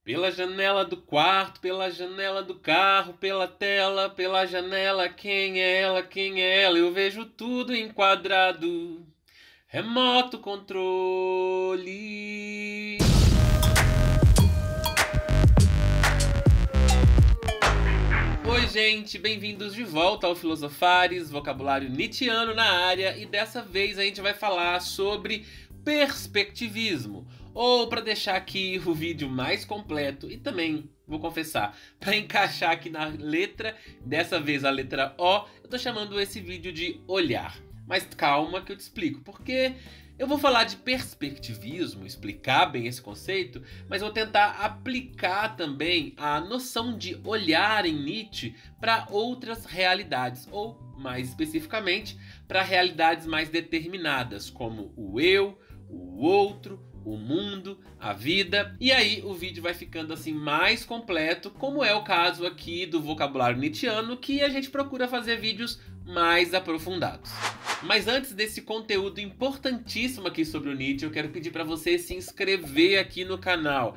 Pela janela do quarto, pela janela do carro, pela tela, pela janela, quem é ela, quem é ela? Eu vejo tudo enquadrado. Remoto controle. Oi, gente, bem-vindos de volta ao Filosofares, vocabulário nietzschiano na área, e dessa vez a gente vai falar sobre perspectivismo, ou para deixar aqui o vídeo mais completo e também, vou confessar, para encaixar aqui na letra, dessa vez a letra O, eu tô chamando esse vídeo de olhar. Mas calma que eu te explico, porque eu vou falar de perspectivismo, explicar bem esse conceito, mas vou tentar aplicar também a noção de olhar em Nietzsche para outras realidades, ou mais especificamente, para realidades mais determinadas, como o eu, o outro, o mundo, a vida. E aí o vídeo vai ficando assim mais completo, como é o caso aqui do vocabulário nietzschiano, que a gente procura fazer vídeos mais aprofundados. Mas antes desse conteúdo importantíssimo aqui sobre o Nietzsche, eu quero pedir para você se inscrever aqui no canal.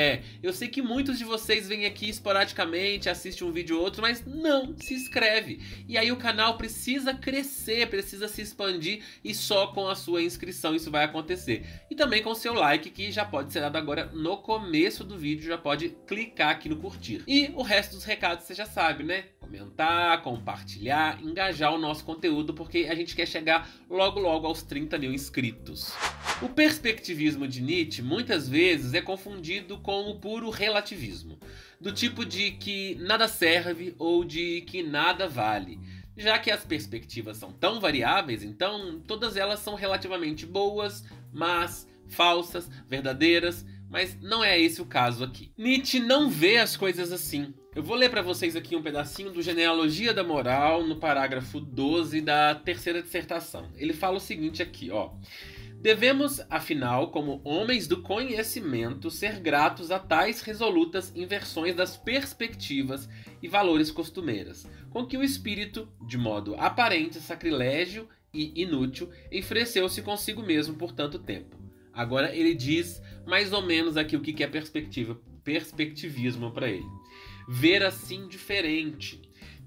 Eu sei que muitos de vocês vêm aqui esporadicamente, assistem um vídeo ou outro, mas não se inscreve. E aí o canal precisa crescer, precisa se expandir, e só com a sua inscrição isso vai acontecer. E também com o seu like, que já pode ser dado agora no começo do vídeo, já pode clicar aqui no curtir. E o resto dos recados você já sabe, né? Comentar, compartilhar, engajar o nosso conteúdo, porque a gente quer chegar logo aos 30 mil inscritos. O perspectivismo de Nietzsche muitas vezes é confundido com o puro relativismo, do tipo de que nada serve ou de que nada vale. Já que as perspectivas são tão variáveis, então todas elas são relativamente boas, más, falsas, verdadeiras, mas não é esse o caso aqui. Nietzsche não vê as coisas assim. Eu vou ler para vocês aqui um pedacinho do Genealogia da Moral, no parágrafo 12 da terceira dissertação. Ele fala o seguinte aqui, ó. Devemos, afinal, como homens do conhecimento, ser gratos a tais resolutas inversões das perspectivas e valores costumeiras, com que o espírito, de modo aparente, sacrilégio e inútil, enfureceu-se consigo mesmo por tanto tempo. Agora ele diz mais ou menos aqui o que é perspectivismo para ele. Ver assim diferente.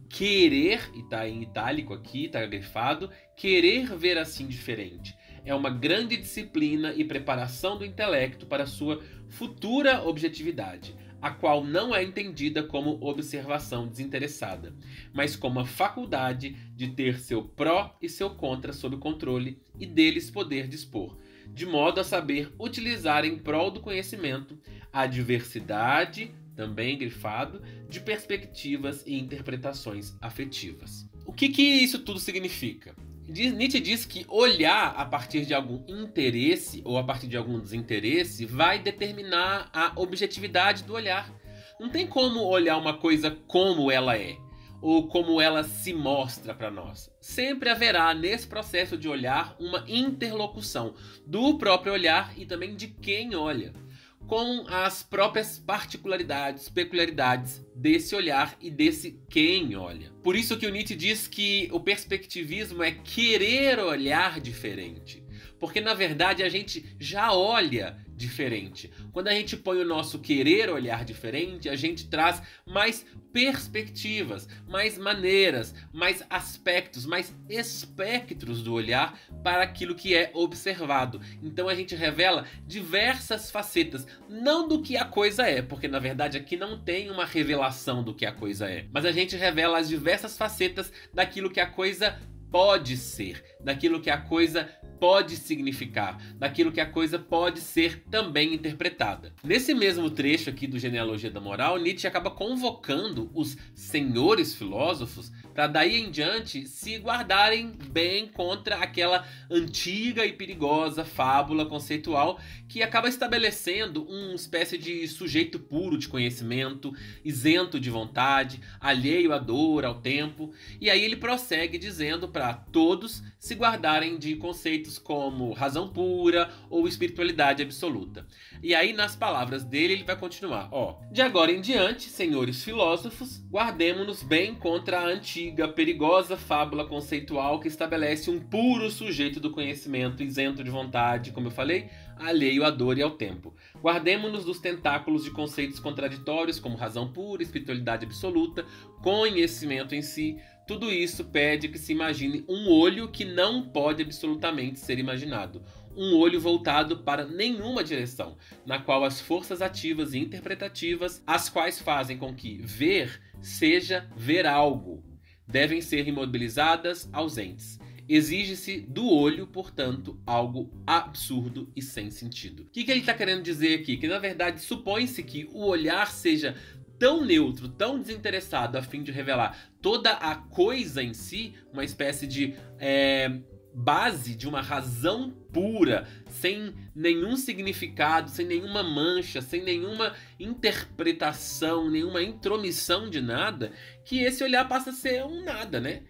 Querer, e tá em itálico aqui, tá grifado, querer ver assim diferente. É uma grande disciplina e preparação do intelecto para sua futura objetividade, a qual não é entendida como observação desinteressada, mas como a faculdade de ter seu pró e seu contra sob controle e deles poder dispor, de modo a saber utilizar em prol do conhecimento a diversidade, também grifado, de perspectivas e interpretações afetivas. O que isso tudo significa? Nietzsche diz que olhar a partir de algum interesse ou a partir de algum desinteresse vai determinar a objetividade do olhar. Não tem como olhar uma coisa como ela é, ou como ela se mostra para nós. Sempre haverá nesse processo de olhar uma interlocução do próprio olhar e também de quem olha, com as próprias particularidades, peculiaridades desse olhar e desse quem olha. Por isso que o Nietzsche diz que o perspectivismo é querer olhar diferente, porque na verdade a gente já olha diferente. Quando a gente põe o nosso querer olhar diferente, a gente traz mais perspectivas, mais maneiras, mais aspectos, mais espectros do olhar para aquilo que é observado. Então a gente revela diversas facetas, não do que a coisa é, porque na verdade aqui não tem uma revelação do que a coisa é, mas a gente revela as diversas facetas daquilo que a coisa pode ser, daquilo que a coisa pode significar, daquilo que a coisa pode ser também interpretada. Nesse mesmo trecho aqui do Genealogia da Moral, Nietzsche acaba convocando os senhores filósofos para daí em diante se guardarem bem contra aquela antiga e perigosa fábula conceitual que acaba estabelecendo uma espécie de sujeito puro de conhecimento, isento de vontade, alheio à dor, ao tempo. E aí ele prossegue dizendo para todos se guardarem de conceitos como razão pura ou espiritualidade absoluta. E aí nas palavras dele ele vai continuar, ó: de agora em diante, senhores filósofos, guardemo-nos bem contra a antiga antiga, perigosa fábula conceitual que estabelece um puro sujeito do conhecimento, isento de vontade, como eu falei, alheio à dor e ao tempo. Guardemo-nos dos tentáculos de conceitos contraditórios, como razão pura, espiritualidade absoluta, conhecimento em si. Tudo isso pede que se imagine um olho que não pode absolutamente ser imaginado. Um olho voltado para nenhuma direção, na qual as forças ativas e interpretativas, as quais fazem com que ver seja ver algo, devem ser imobilizadas, ausentes. Exige-se do olho, portanto, algo absurdo e sem sentido. O que ele está querendo dizer aqui? Que na verdade supõe-se que o olhar seja tão neutro, tão desinteressado, a fim de revelar toda a coisa em si, uma espécie de base de uma razão pura, sem nenhum significado, sem nenhuma mancha, sem nenhuma interpretação, nenhuma intromissão de nada, que esse olhar passa a ser um nada, né?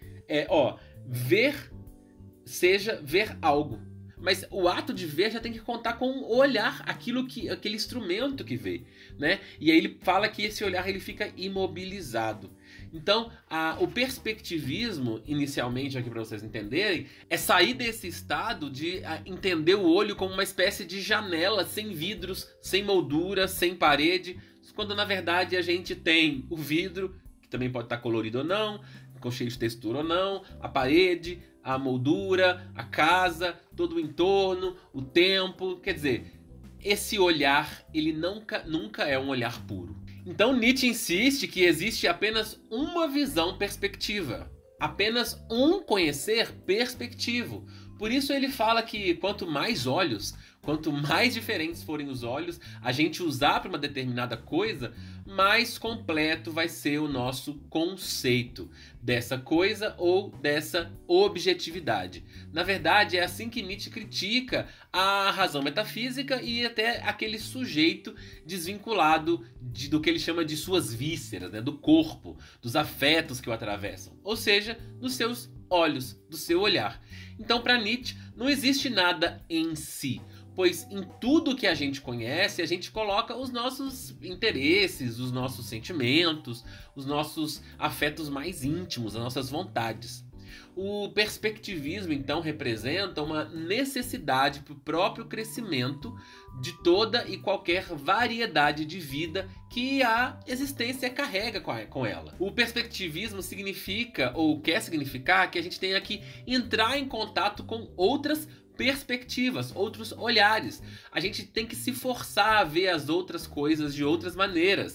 Ver seja ver algo. Mas o ato de ver já tem que contar com o olhar, aquele instrumento que vê, né? E aí ele fala que esse olhar ele fica imobilizado. Então, o perspectivismo, inicialmente, aqui para vocês entenderem, é sair desse estado de entender o olho como uma espécie de janela sem vidros, sem moldura, sem parede, quando na verdade a gente tem o vidro, que também pode estar colorido ou não, com cheio de textura ou não, a parede, a moldura, a casa, todo o entorno, o tempo. Quer dizer, esse olhar, ele nunca é um olhar puro. Então Nietzsche insiste que existe apenas uma visão perspectiva, apenas um conhecer perspectivo. Por isso ele fala que quanto mais olhos, quanto mais diferentes forem os olhos, a gente usar para uma determinada coisa, mais completo vai ser o nosso conceito dessa coisa ou dessa objetividade. Na verdade, é assim que Nietzsche critica a razão metafísica e até aquele sujeito desvinculado do que ele chama de suas vísceras, né, do corpo, dos afetos que o atravessam, ou seja, dos seus olhos, do seu olhar. Então, para Nietzsche, não existe nada em si, pois em tudo que a gente conhece, a gente coloca os nossos interesses, os nossos sentimentos, os nossos afetos mais íntimos, as nossas vontades. O perspectivismo, então, representa uma necessidade para o próprio crescimento de toda e qualquer variedade de vida que a existência carrega com ela. O perspectivismo significa, ou quer significar, que a gente tenha que entrar em contato com outras perspectivas, outros olhares. A gente tem que se forçar a ver as outras coisas de outras maneiras,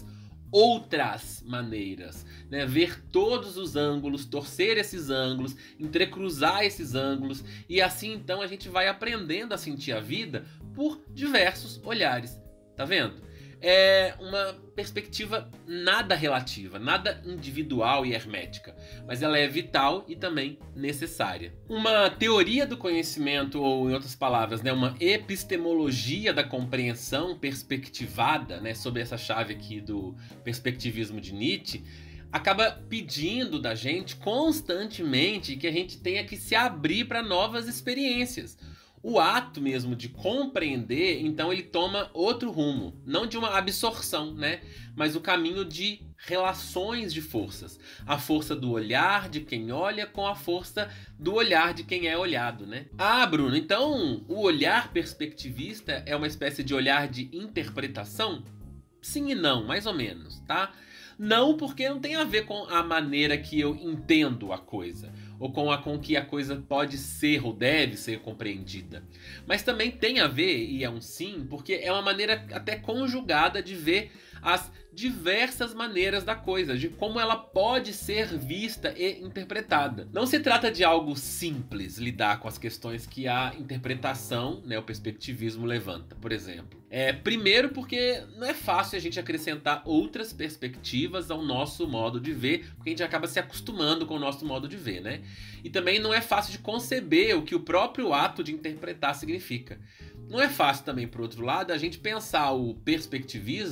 né? Ver todos os ângulos, torcer esses ângulos, entrecruzar esses ângulos, e assim então a gente vai aprendendo a sentir a vida por diversos olhares. Tá vendo? É uma perspectiva nada relativa, nada individual e hermética, mas ela é vital e também necessária. Uma teoria do conhecimento, ou em outras palavras, né, uma epistemologia da compreensão perspectivada, né, sob essa chave aqui do perspectivismo de Nietzsche, acaba pedindo da gente constantemente que a gente tenha que se abrir para novas experiências. O ato mesmo de compreender, então, ele toma outro rumo, não de uma absorção, né? Mas o caminho de relações de forças. A força do olhar de quem olha com a força do olhar de quem é olhado, né? Bruno, então o olhar perspectivista é uma espécie de olhar de interpretação? Sim e não, mais ou menos, tá? Não, porque não tem a ver com a maneira que eu entendo a coisa, ou com que a coisa pode ser ou deve ser compreendida. Mas também tem a ver, e é um sim, porque é uma maneira até conjugada de ver as diversas maneiras da coisa, de como ela pode ser vista e interpretada. Não se trata de algo simples lidar com as questões que a interpretação, né, o perspectivismo levanta, por exemplo. Primeiro porque não é fácil a gente acrescentar outras perspectivas ao nosso modo de ver, porque a gente acaba se acostumando com o nosso modo de ver, né? E também não é fácil de conceber o que o próprio ato de interpretar significa. Não é fácil também, por outro lado, a gente pensar o perspectivismo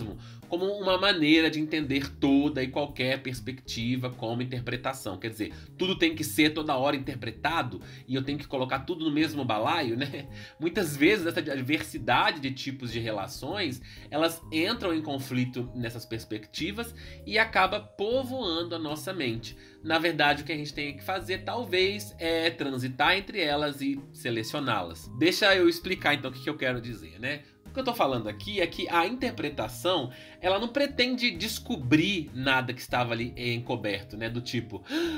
como uma maneira de entender toda e qualquer perspectiva como interpretação. Quer dizer, tudo tem que ser toda hora interpretado e eu tenho que colocar tudo no mesmo balaio, né? Muitas vezes essa diversidade de tipos de relações, elas entram em conflito nessas perspectivas e acaba povoando a nossa mente. Na verdade, o que a gente tem que fazer, talvez, é transitar entre elas e selecioná-las. Deixa eu explicar, então, o que eu quero dizer, né? O que eu tô falando aqui é que a interpretação, ela não pretende descobrir nada que estava ali encoberto, né? Do tipo,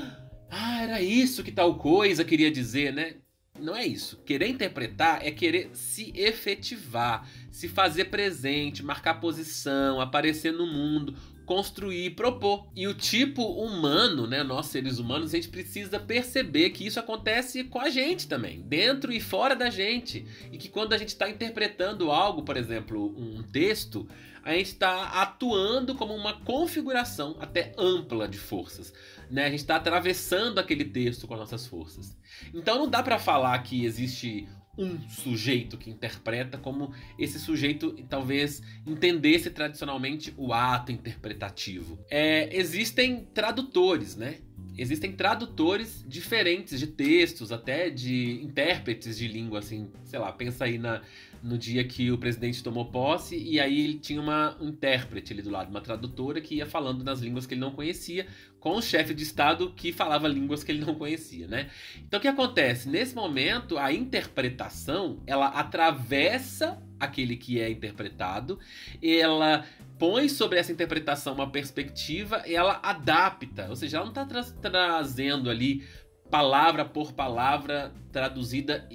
era isso que tal coisa queria dizer, né? Não é isso. Querer interpretar é querer se efetivar, se fazer presente, marcar posição, aparecer no mundo, construir, propor. E o tipo humano, né, nós seres humanos, a gente precisa perceber que isso acontece com a gente também, dentro e fora da gente. E que quando a gente está interpretando algo, por exemplo, um texto, a gente está atuando como uma configuração até ampla de forças, né? A gente está atravessando aquele texto com as nossas forças. Então não dá para falar que existe um sujeito que interpreta, como esse sujeito talvez entendesse tradicionalmente o ato interpretativo. Existem tradutores, né? Existem tradutores diferentes de textos, até de intérpretes de língua, assim, sei lá, pensa aí no dia que o presidente tomou posse e aí ele tinha um intérprete ali do lado, uma tradutora que ia falando nas línguas que ele não conhecia, com o chefe de estado que falava línguas que ele não conhecia, né? Então o que acontece? Nesse momento, a interpretação, ela atravessa aquele que é interpretado, ela põe sobre essa interpretação uma perspectiva e ela adapta, ou seja, ela não está trazendo ali palavra por palavra traduzida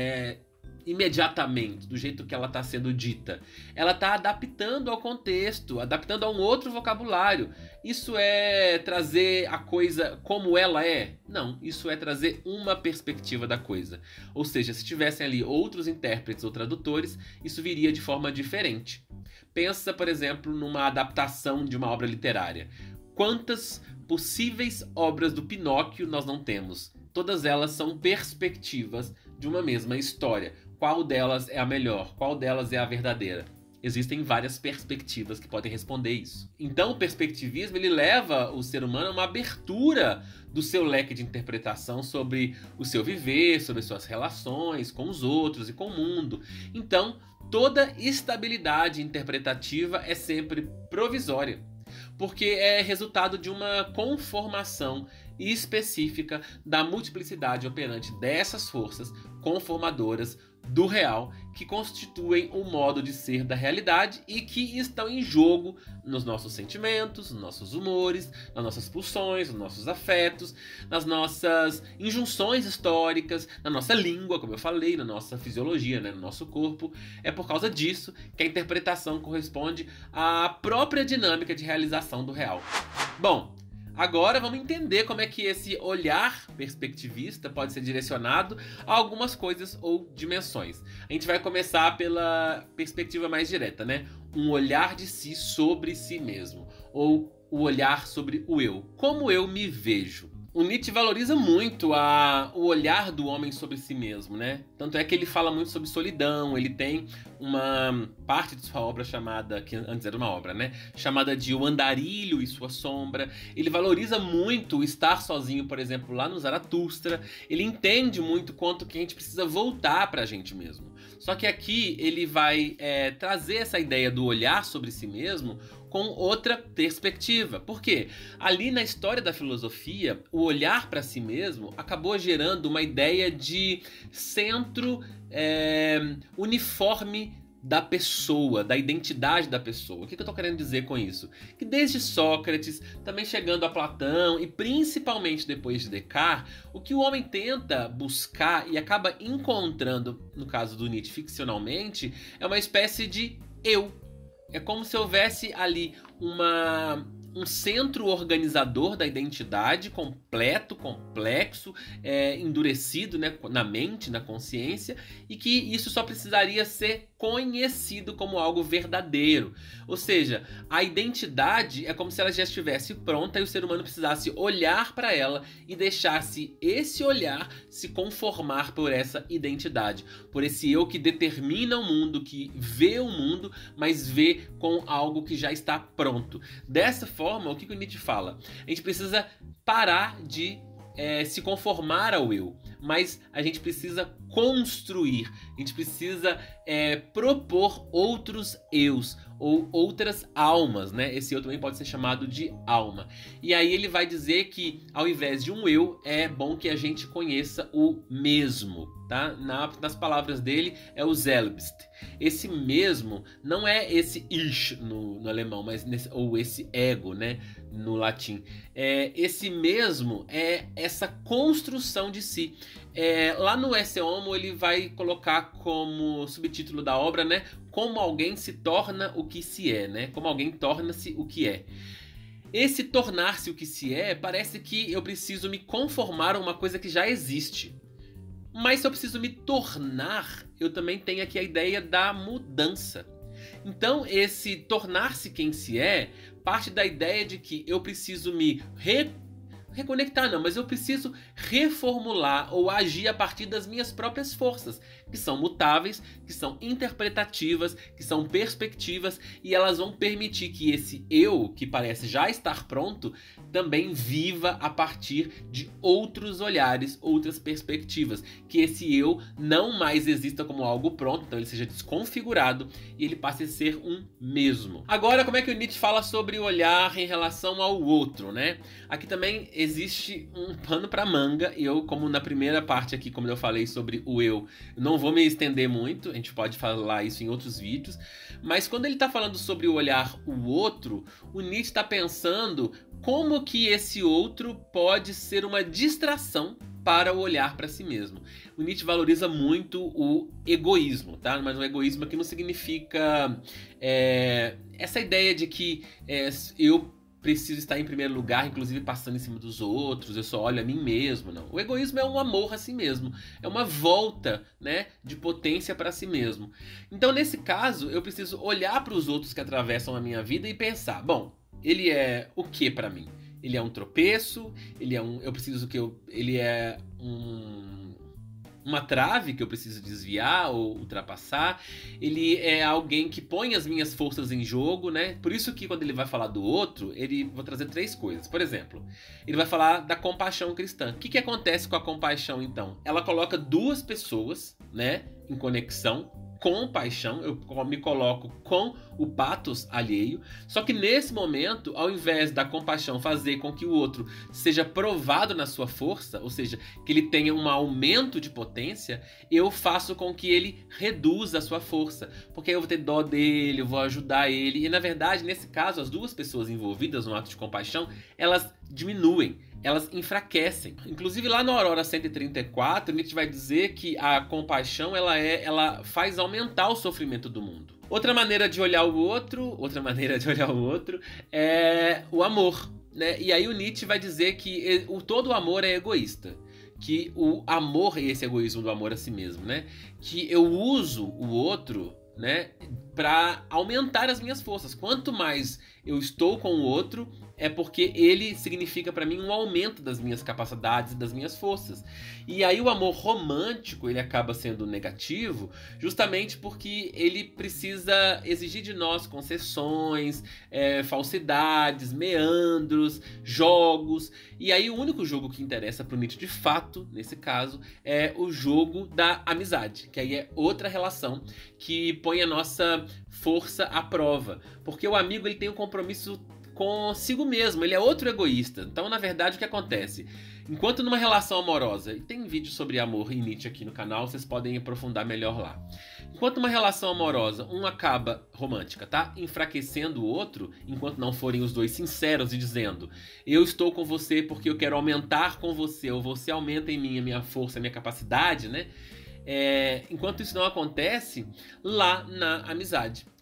imediatamente, do jeito que ela está sendo dita. Ela está adaptando ao contexto, adaptando a um outro vocabulário. Isso é trazer a coisa como ela é? Não, isso é trazer uma perspectiva da coisa. Ou seja, se tivessem ali outros intérpretes ou tradutores, isso viria de forma diferente. Pensa, por exemplo, numa adaptação de uma obra literária. Quantas possíveis obras do Pinóquio nós não temos? Todas elas são perspectivas de uma mesma história. Qual delas é a melhor? Qual delas é a verdadeira? Existem várias perspectivas que podem responder isso. Então o perspectivismo, ele leva o ser humano a uma abertura do seu leque de interpretação sobre o seu viver, sobre suas relações com os outros e com o mundo. Então toda estabilidade interpretativa é sempre provisória, porque é resultado de uma conformação específica da multiplicidade operante dessas forças conformadoras do real, que constituem o modo de ser da realidade e que estão em jogo nos nossos sentimentos, nos nossos humores, nas nossas pulsões, nos nossos afetos, nas nossas injunções históricas, na nossa língua, como eu falei, na nossa fisiologia, né, no nosso corpo. É por causa disso que a interpretação corresponde à própria dinâmica de realização do real. Bom, agora vamos entender como é que esse olhar perspectivista pode ser direcionado a algumas coisas ou dimensões. A gente vai começar pela perspectiva mais direta, né? Um olhar de si sobre si mesmo, ou o olhar sobre o eu. Como eu me vejo? O Nietzsche valoriza muito o olhar do homem sobre si mesmo, né? Tanto é que ele fala muito sobre solidão, ele tem uma parte de sua obra chamada, que antes era uma obra, né? Chamada de O Andarilho e Sua Sombra. Ele valoriza muito o estar sozinho, por exemplo, lá no Zaratustra. Ele entende muito quanto que a gente precisa voltar pra gente mesmo. Só que aqui ele vai trazer essa ideia do olhar sobre si mesmo com outra perspectiva. Por quê? Ali na história da filosofia, o olhar para si mesmo acabou gerando uma ideia de centro uniforme da pessoa, da identidade da pessoa. O que eu estou querendo dizer com isso? Que desde Sócrates, também chegando a Platão e principalmente depois de Descartes, o que o homem tenta buscar e acaba encontrando, no caso do Nietzsche ficcionalmente, é uma espécie de eu. É como se houvesse ali um centro organizador da identidade completo, complexo, endurecido, né, na mente, na consciência, e que isso só precisaria ser conhecido como algo verdadeiro. Ou seja, a identidade é como se ela já estivesse pronta e o ser humano precisasse olhar para ela e deixasse esse olhar se conformar por essa identidade, por esse eu que determina o mundo, que vê o mundo, mas vê com algo que já está pronto. Dessa forma, o que o Nietzsche fala? A gente precisa parar de se conformar ao eu, mas a gente precisa construir, a gente precisa propor outros eus ou outras almas, né? Esse eu também pode ser chamado de alma. E aí ele vai dizer que ao invés de um eu, é bom que a gente conheça o mesmo, tá? Nas palavras dele é o Selbst. Esse mesmo não é esse Ich no alemão, mas ou esse ego, né? No latim. Esse mesmo é essa construção de si. Lá no Esse Homo ele vai colocar como subtítulo da obra, né? Como alguém se torna o que se é, né? Como alguém torna-se o que é. Esse tornar-se o que se é, parece que eu preciso me conformar a uma coisa que já existe. Mas se eu preciso me tornar, eu também tenho aqui a ideia da mudança. Então, esse tornar-se quem se é parte da ideia de que eu preciso me reconectar, não, mas eu preciso reformular ou agir a partir das minhas próprias forças, que são mutáveis, que são interpretativas, que são perspectivas, e elas vão permitir que esse eu, que parece já estar pronto, também viva a partir de outros olhares, outras perspectivas, que esse eu não mais exista como algo pronto, então ele seja desconfigurado e ele passe a ser um mesmo. Agora, como é que o Nietzsche fala sobre o olhar em relação ao outro, né? Aqui também existe um pano para manga, e eu, como na primeira parte aqui, como eu falei sobre o eu, não vou me estender muito, a gente pode falar isso em outros vídeos, mas quando ele está falando sobre o olhar o outro, o Nietzsche está pensando como que esse outro pode ser uma distração para o olhar para si mesmo. O Nietzsche valoriza muito o egoísmo, tá? Mas o egoísmo aqui não significa essa ideia de que eu preciso estar em primeiro lugar, inclusive passando em cima dos outros, eu só olho a mim mesmo, não. O egoísmo é um amor a si mesmo, é uma volta, né, de potência para si mesmo. Então, nesse caso, eu preciso olhar para os outros que atravessam a minha vida e pensar, bom, ele é o que para mim? Ele é um tropeço, ele é uma trave que eu preciso desviar ou ultrapassar, ele é alguém que põe as minhas forças em jogo, né? Por isso que quando ele vai falar do outro, vou trazer 3 coisas. Por exemplo, ele vai falar da compaixão cristã. O que acontece com a compaixão, então? Ela coloca 2 pessoas, né, em conexão, com paixão, eu me coloco com o pathos alheio, só que nesse momento, ao invés da compaixão fazer com que o outro seja provado na sua força, ou seja, que ele tenha um aumento de potência, eu faço com que ele reduza a sua força, porque aí eu vou ter dó dele, eu vou ajudar ele, e na verdade, nesse caso, as 2 pessoas envolvidas no ato de compaixão, elas diminuem, elas enfraquecem. Inclusive lá no Aurora 134, Nietzsche vai dizer que a compaixão ela faz aumentar o sofrimento do mundo. Outra maneira de olhar o outro é o amor, né? E aí o Nietzsche vai dizer que todo amor é egoísta. Que o amor é esse egoísmo do amor a si mesmo, né? Que eu uso o outro, né, para aumentar as minhas forças. Quanto mais eu estou com o outro, é porque ele significa para mim um aumento das minhas capacidades e das minhas forças. E aí o amor romântico, ele acaba sendo negativo, justamente porque ele precisa exigir de nós concessões, falsidades, meandros, jogos. E aí o único jogo que interessa pro Nietzsche de fato, nesse caso, é o jogo da amizade, que aí é outra relação que põe a nossa força à prova. Porque o amigo, ele tem um compromisso consigo mesmo, ele é outro egoísta. Então, na verdade, o que acontece? Enquanto numa relação amorosa, e tem vídeo sobre amor em Nietzsche aqui no canal, vocês podem aprofundar melhor lá. Enquanto uma relação amorosa, um acaba romântica, tá? Enfraquecendo o outro, enquanto não forem os dois sinceros e dizendo: eu estou com você porque eu quero aumentar com você, ou você aumenta em mim a minha força, a minha capacidade, né? Enquanto isso não acontece, lá na amizade,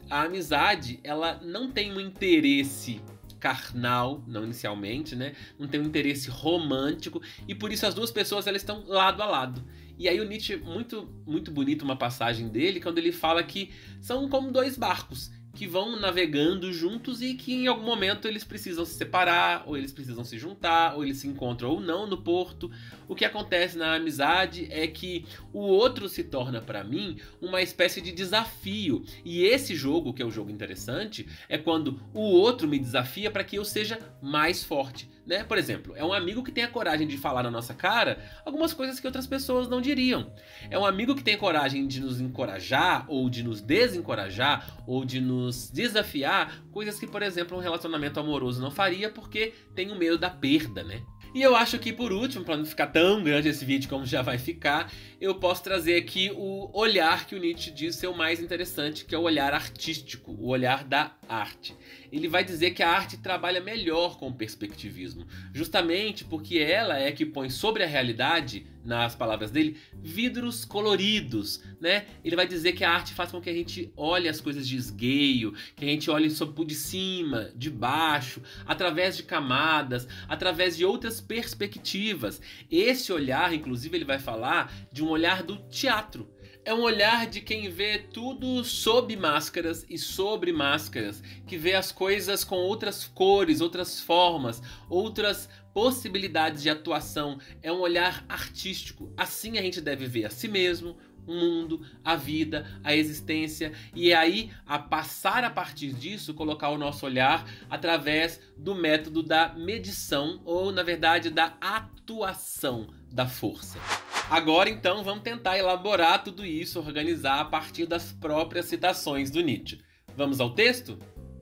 A amizade, ela não tem um interesse carnal, não inicialmente, né? Não tem um interesse romântico e por isso as duas pessoas elas estão lado a lado. E aí o Nietzsche, muito bonito uma passagem dele, quando ele fala que são como dois barcos que vão navegando juntos e que em algum momento eles precisam se separar, ou eles precisam se juntar, ou eles se encontram ou não no porto. O que acontece na amizade é que o outro se torna para mim uma espécie de desafio. E esse jogo, que é o jogo interessante, é quando o outro me desafia para que eu seja mais forte. Né? Por exemplo, é um amigo que tem a coragem de falar na nossa cara algumas coisas que outras pessoas não diriam. É um amigo que tem a coragem de nos encorajar, ou de nos desencorajar, ou de nos desafiar, coisas que, por exemplo, um relacionamento amoroso não faria porque tem o medo da perda, né? E eu acho que, por último, para não ficar tão grande esse vídeo como já vai ficar, eu posso trazer aqui o olhar que o Nietzsche diz ser o mais interessante, que é o olhar artístico, o olhar da arte. Ele vai dizer que a arte trabalha melhor com o perspectivismo, justamente porque ela é que põe sobre a realidade, nas palavras dele, vidros coloridos, né? Ele vai dizer que a arte faz com que a gente olhe as coisas de esgueio, que a gente olhe por de cima, de baixo, através de camadas, através de outras perspectivas. Esse olhar, inclusive, ele vai falar de um olhar do teatro. É um olhar de quem vê tudo sob máscaras e sobre máscaras, que vê as coisas com outras cores, outras formas, outras possibilidades de atuação. É um olhar artístico. Assim a gente deve ver a si mesmo, o mundo, a vida, a existência, e aí a passar a partir disso, colocar o nosso olhar através do método da medição, ou na verdade da atuação da força. Agora então vamos tentar elaborar tudo isso, organizar a partir das próprias citações do Nietzsche. Vamos ao texto?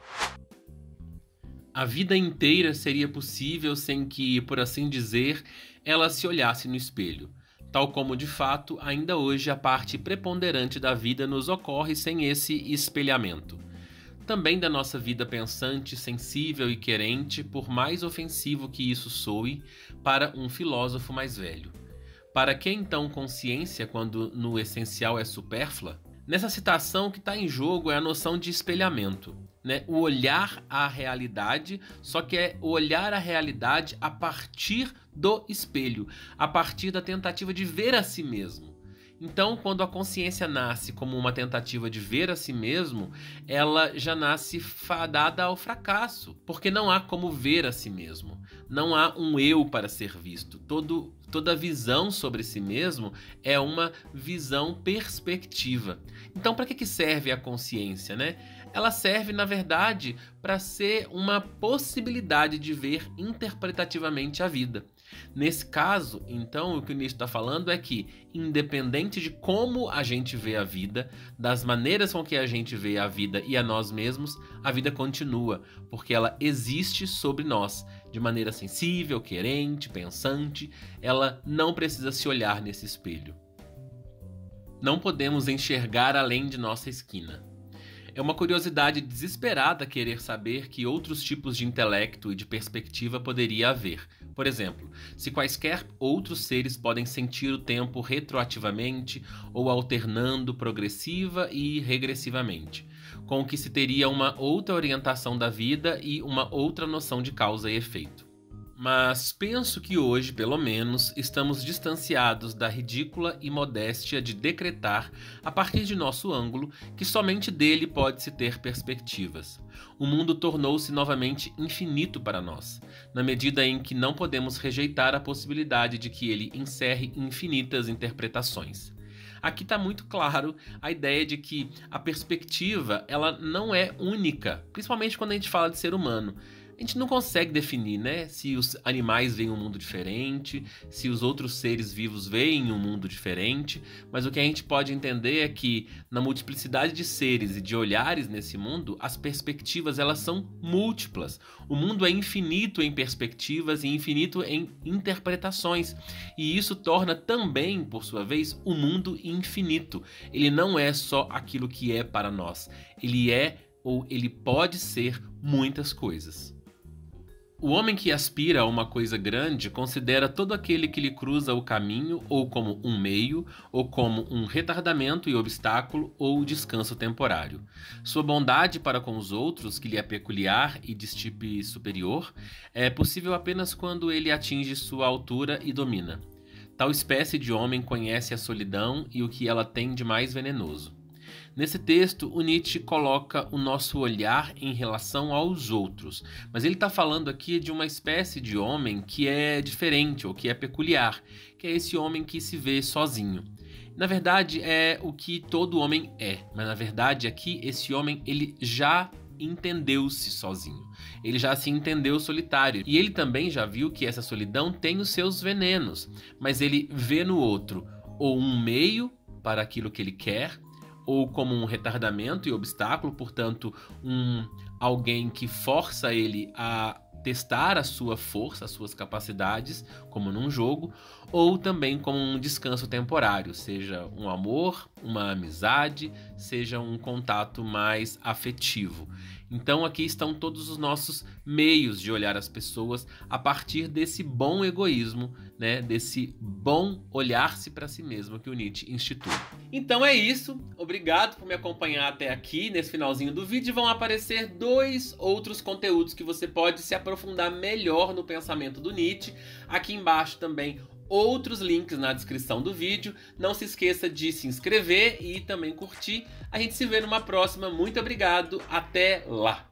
A vida inteira seria possível sem que, por assim dizer, ela se olhasse no espelho. Tal como, de fato, ainda hoje a parte preponderante da vida nos ocorre sem esse espelhamento. Também da nossa vida pensante, sensível e querente, por mais ofensivo que isso soe para um filósofo mais velho. Para que então consciência quando no essencial é supérflua? Nessa citação o que está em jogo é a noção de espelhamento, né? O olhar à realidade, só que é o olhar à realidade a partir do espelho, a partir da tentativa de ver a si mesmo. Então, quando a consciência nasce como uma tentativa de ver a si mesmo, ela já nasce fadada ao fracasso, porque não há como ver a si mesmo. Não há um eu para ser visto. Toda visão sobre si mesmo é uma visão perspectiva. Então, para que serve a consciência, né? Ela serve, na verdade, para ser uma possibilidade de ver interpretativamente a vida. Nesse caso, então, o que o Nietzsche está falando é que, independente de como a gente vê a vida, das maneiras com que a gente vê a vida e a nós mesmos, a vida continua, porque ela existe sobre nós, de maneira sensível, querente, pensante. Ela não precisa se olhar nesse espelho. Não podemos enxergar além de nossa esquina. É uma curiosidade desesperada querer saber que outros tipos de intelecto e de perspectiva poderia haver. Por exemplo, se quaisquer outros seres podem sentir o tempo retroativamente ou alternando progressiva e regressivamente, com o que se teria uma outra orientação da vida e uma outra noção de causa e efeito. Mas penso que hoje, pelo menos, estamos distanciados da ridícula imodéstia de decretar, a partir de nosso ângulo, que somente dele pode-se ter perspectivas. O mundo tornou-se novamente infinito para nós, na medida em que não podemos rejeitar a possibilidade de que ele encerre infinitas interpretações. Aqui está muito claro a ideia de que a perspectiva ela não é única, principalmente quando a gente fala de ser humano. A gente não consegue definir, né, se os animais veem um mundo diferente, se os outros seres vivos veem um mundo diferente, mas o que a gente pode entender é que na multiplicidade de seres e de olhares nesse mundo, as perspectivas elas são múltiplas. O mundo é infinito em perspectivas e infinito em interpretações, e isso torna também, por sua vez, o mundo infinito. Ele não é só aquilo que é para nós, ele é ou ele pode ser muitas coisas. O homem que aspira a uma coisa grande considera todo aquele que lhe cruza o caminho ou como um meio, ou como um retardamento e obstáculo, ou descanso temporário. Sua bondade para com os outros, que lhe é peculiar e de estirpe superior, é possível apenas quando ele atinge sua altura e domina. Tal espécie de homem conhece a solidão e o que ela tem de mais venenoso. Nesse texto, o Nietzsche coloca o nosso olhar em relação aos outros, mas ele está falando aqui de uma espécie de homem que é diferente ou que é peculiar, que é esse homem que se vê sozinho. Na verdade, é o que todo homem é, mas na verdade aqui esse homem ele já entendeu-se sozinho. Ele já se entendeu solitário e ele também já viu que essa solidão tem os seus venenos, mas ele vê no outro ou um meio para aquilo que ele quer, ou como um retardamento e obstáculo, portanto, alguém que força ele a testar a sua força, as suas capacidades, como num jogo, ou também como um descanso temporário, seja um amor, uma amizade, seja um contato mais afetivo. Então aqui estão todos os nossos meios de olhar as pessoas a partir desse bom egoísmo, né? Desse bom olhar-se para si mesmo que o Nietzsche institui. Então é isso, obrigado por me acompanhar até aqui. Nesse finalzinho do vídeo vão aparecer 2 outros conteúdos que você pode se aprofundar melhor no pensamento do Nietzsche. Aqui embaixo também outros links na descrição do vídeo. Não se esqueça de se inscrever e também curtir. A gente se vê numa próxima. Muito obrigado. Até lá!